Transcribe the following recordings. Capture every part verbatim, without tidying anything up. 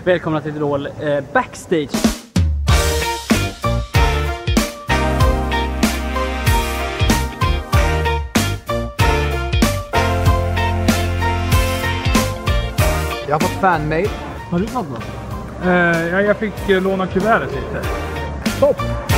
Välkomna till Idol eh, Backstage. Jag har fått fanmail. Har du fått något? Uh, ja, jag fick uh, låna kuvertet lite. Topp!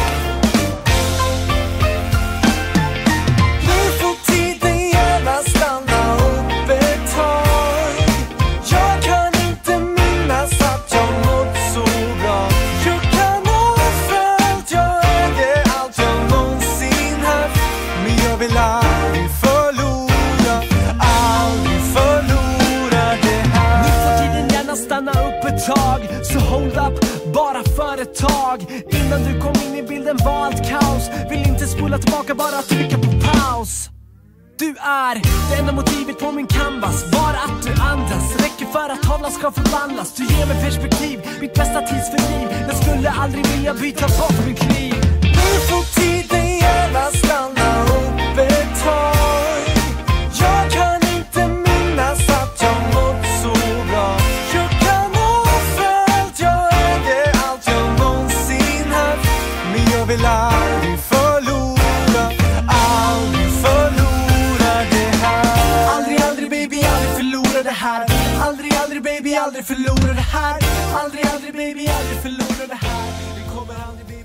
Nu får tiden gärna stanna upp ett tag. Jag kan inte minnas att jag mått så bra. Jag kan ha följt, jag äger allt jag någonsin haft. Men jag vill aldrig förlora, aldrig förlora det här. Nu får tiden gärna stanna upp ett tag. Så hold up, bara för ett tag. Innan du kom in i bilden var allt kaos. Vill inte spola tillbaka, bara trycka på paus. Du är det enda motivet på min canvas. Bara att du andas räcker för att tavlan ska förvandlas. Du ger mig perspektiv, mitt bästa tidsfördriv. Jag skulle aldrig vilja byta bort mitt liv. Nu får tiden gärna stanna upp ett tag. Jag kan inte minnas att jag mått så bra. Jag kan ha följt, jag äger allt jag någonsin haft. Men jag vill aldrig förlora, aldrig förlora det här. Aldrig, aldrig baby, aldrig förlora det här. Aldrig, aldrig baby, aldrig förlora det här. Aldrig, aldrig baby, aldrig förlora det här. Det kommer aldrig baby.